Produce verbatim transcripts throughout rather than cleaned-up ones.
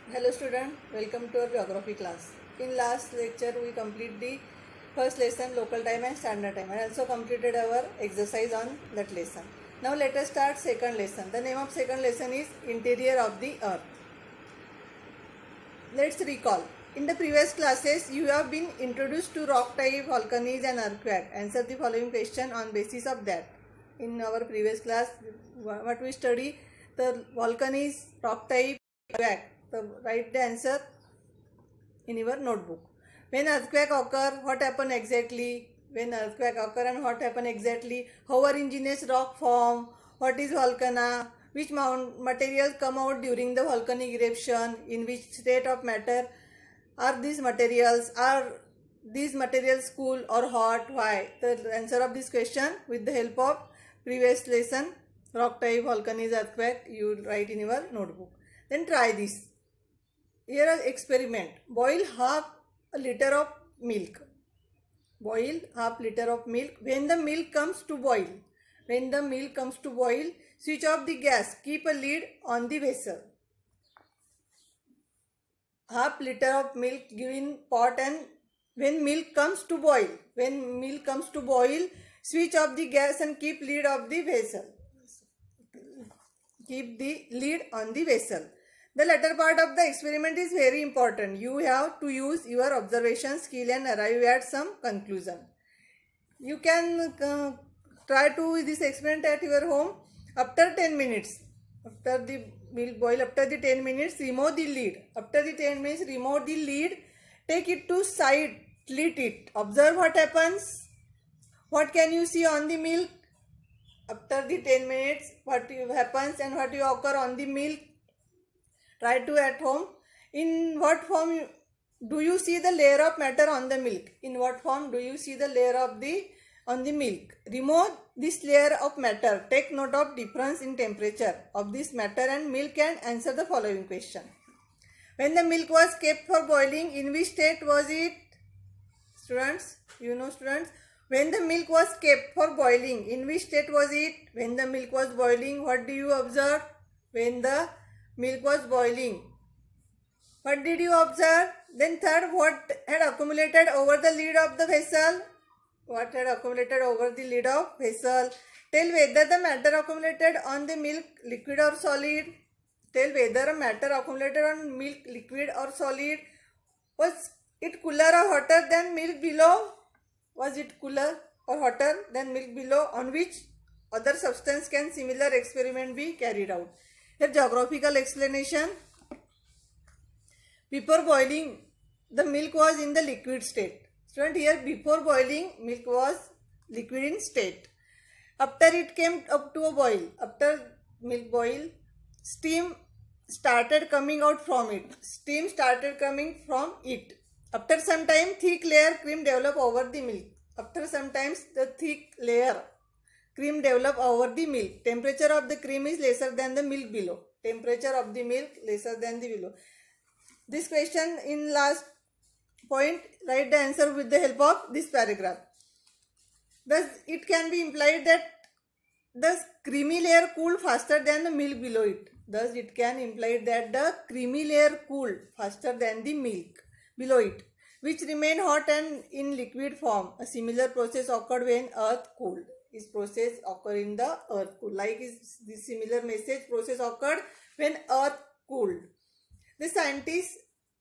Hello student, welcome to our geography class. In last lecture we complete the first lesson local time and standard time and also completed our exercise on that lesson. Now let us start second lesson. The name of second lesson is interior of the earth. Let's recall. In the previous classes you have been introduced to rock type, volcanoes and earthquake. Answer the following question on basis of that. In our previous class what we study, the volcanoes, rock type, earthquake. So write the answer in your notebook. When earthquake occur, what happen exactly? When earthquake occur and what happen exactly? How are indigenous rock form? What is volcano? Which mount materials come out during the volcanic eruption? In which state of matter are these materials? Are these materials cool or hot? Why? The answer of this question with the help of previous lesson, rock type, volcanoes, earthquake, you write in your notebook. Then try this. Here is experiment. Boil half a liter of milk. Boil half liter of milk. When the milk comes to boil, when the milk comes to boil, switch off the gas. Keep a lid on the vessel. Half liter of milk give in pot, and when milk comes to boil, when milk comes to boil, switch off the gas and keep lid of the vessel. Keep the lid on the vessel. The latter part of the experiment is very important. You have to use your observation skill and arrive at some conclusion. You can uh, try to this experiment at your home. After ten minutes, after the milk boil, after the ten minutes, remove the lid. After the ten minutes, remove the lid. Take it to side, slit it. Observe what happens. What can you see on the milk? After the ten minutes, what happens and what will occur on the milk? Try to at home. In what form do you see the layer of matter on the milk? In what form do you see the layer of the on the milk? Remove this layer of matter. Take note of difference in temperature of this matter and milk and answer the following question. When the milk was kept for boiling, in which state was it? Students, you know students, when the milk was kept for boiling, in which state was it? When the milk was boiling, what do you observe? When the milk was boiling, what did you observe? Then third, what had accumulated over the lid of the vessel? What had accumulated over the lid of vessel? Tell whether the matter accumulated on the milk liquid or solid. Tell whether matter accumulated on milk liquid or solid. Was it cooler or hotter than milk below? Was it cooler or hotter than milk below? On which other substance can similar experiment be carried out? Here geographical explanation. Before boiling, the milk was in the liquid state. Student, here before boiling, milk was liquid in state. After it came up to a boil, after milk boil, steam started coming out from it. Steam started coming from it. After some time, thick layer cream developed over the milk. After some times, the thick layer cream develop over the milk. Temperature of the cream is lesser than the milk below. Temperature of the milk lesser than the below. This question in last point, write the answer with the help of this paragraph. Thus, it can be implied that the creamy layer cooled faster than the milk below it. Thus, it can imply that the creamy layer cooled faster than the milk below it, which remained hot and in liquid form. A similar process occurred when earth cooled. This process occurred in the earth cooled. Like is this similar message process occurred when earth cooled. The scientists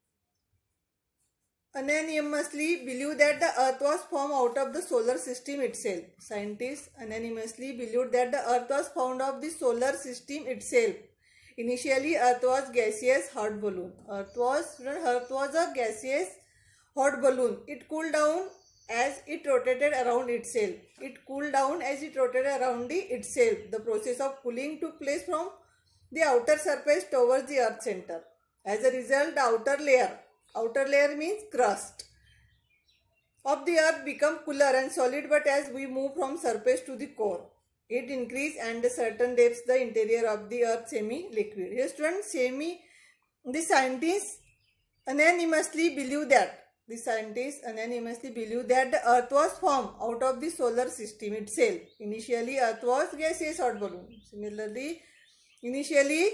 unanimously believe that the earth was formed out of the solar system itself. Scientists unanimously believed that the earth was formed of the solar system itself. Initially, earth was gaseous hot balloon. Earth was, earth was a gaseous hot balloon. It cooled down as it rotated around itself. It cooled down as it rotated around the itself. The process of cooling took place from the outer surface towards the earth center. As a result, the outer layer, outer layer means crust, of the earth become cooler and solid, but as we move from surface to the core, it increase and at certain depths the interior of the earth semi-liquid. Here students, semi, the scientists unanimously believe that The scientists unanimously believe that the earth was formed out of the solar system itself. Initially, earth was gaseous hot balloon. Similarly, initially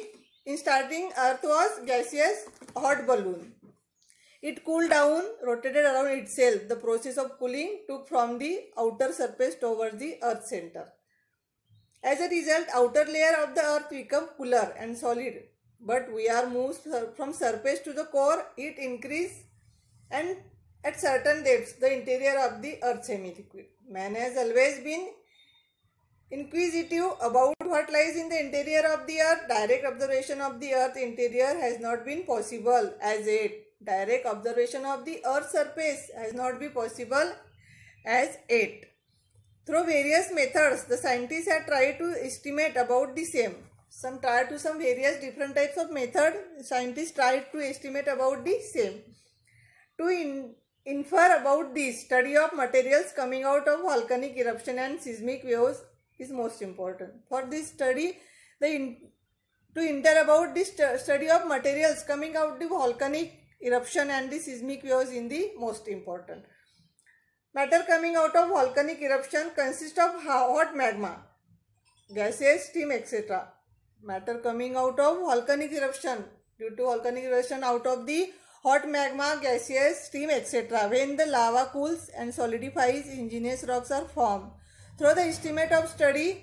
In starting, Earth was gaseous hot balloon. It cooled down, rotated around itself. The process of cooling took from the outer surface towards the Earth's center. As a result, outer layer of the Earth become cooler and solid. But we are moved from surface to the core. It increase, and at certain depths, the interior of the Earth semi-liquid. Man has always been inquisitive about what lies in the interior of the Earth. Direct observation of the Earth interior has not been possible as yet. Direct observation of the Earth's surface has not been possible as yet. Through various methods, the scientists have tried to estimate about the same. Some try to some various different types of method. Scientists tried to estimate about the same. To in, infer about the study of materials coming out of volcanic eruption and seismic waves is most important. For this study, the in, to infer about the stu study of materials coming out of the volcanic eruption and the seismic waves in the most important. Matter coming out of volcanic eruption consists of hot magma, gases, steam, et cetera. Matter coming out of volcanic eruption due to volcanic eruption out of the hot magma, gaseous, steam, et cetera. When the lava cools and solidifies, igneous rocks are formed. Through the estimate of study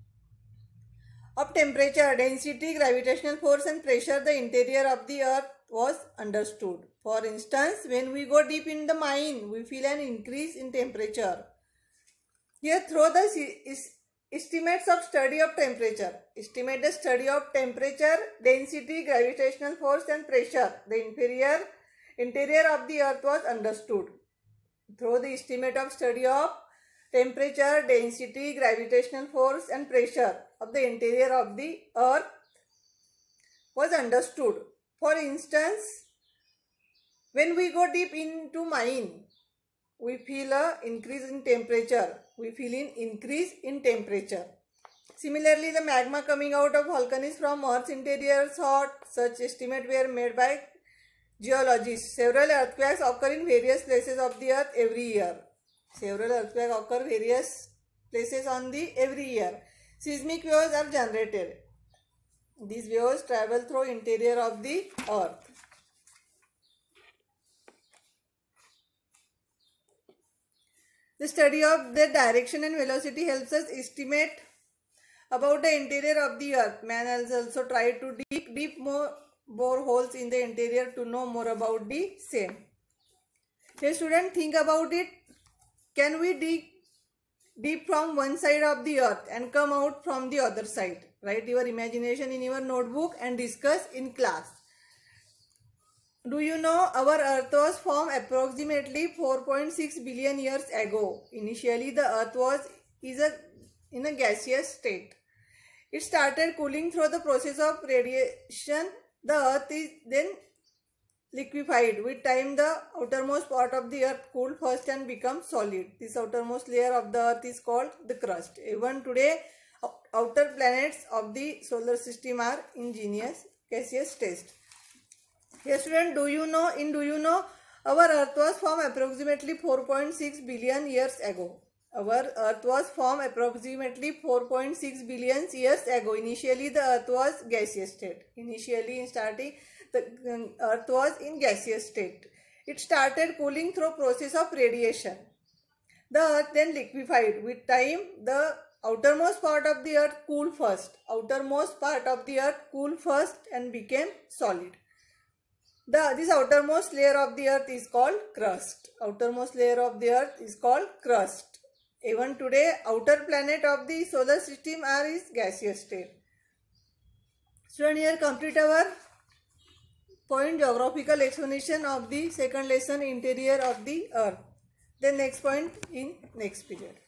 of temperature, density, gravitational force and pressure, the interior of the Earth was understood. For instance, when we go deep in the mine, we feel an increase in temperature. Here, through the estimates of study of temperature, estimate the study of temperature, density, gravitational force and pressure, the inferior interior of the Earth was understood. Through the estimate of study of temperature, density, gravitational force and pressure of the interior of the Earth was understood. For instance, when we go deep into mine, we feel a increase in temperature. We feel an increase in temperature. Similarly, the magma coming out of volcanoes from Earth's interior is hot. Such estimates were made by geologists. Several earthquakes occur in various places of the Earth every year. Several earthquakes occur various places on the every year. Seismic waves are generated. These waves travel through interior of the Earth. The study of their direction and velocity helps us estimate about the interior of the Earth. Man has also tried to dig deep more bore holes in the interior to know more about the same. Hey student, think about it. Can we dig deep from one side of the Earth and come out from the other side? Write your imagination in your notebook and discuss in class. Do you know our Earth was formed approximately four point six billion years ago? Initially, the Earth was is a, in a gaseous state. It started cooling through the process of radiation. The Earth is then liquefied. With time, the outermost part of the Earth cooled first and become solid. This outermost layer of the Earth is called the crust. Even today, outer planets of the solar system are ingenious gaseous state. Yes, student, do you know, in do you know, our Earth was formed approximately four point six billion years ago. Our Earth was formed approximately four point six billion years ago. Initially, the Earth was gaseous state. Initially, in starting, the Earth was in gaseous state. It started cooling through process of radiation. The Earth then liquefied. With time, the outermost part of the Earth cooled first. Outermost part of the Earth cooled first and became solid. The, this outermost layer of the Earth is called crust. Outermost layer of the Earth is called crust. Even today, outer planet of the solar system are is gaseous state. Student, here complete our point geographical explanation of the second lesson, interior of the Earth. Then next point in next period.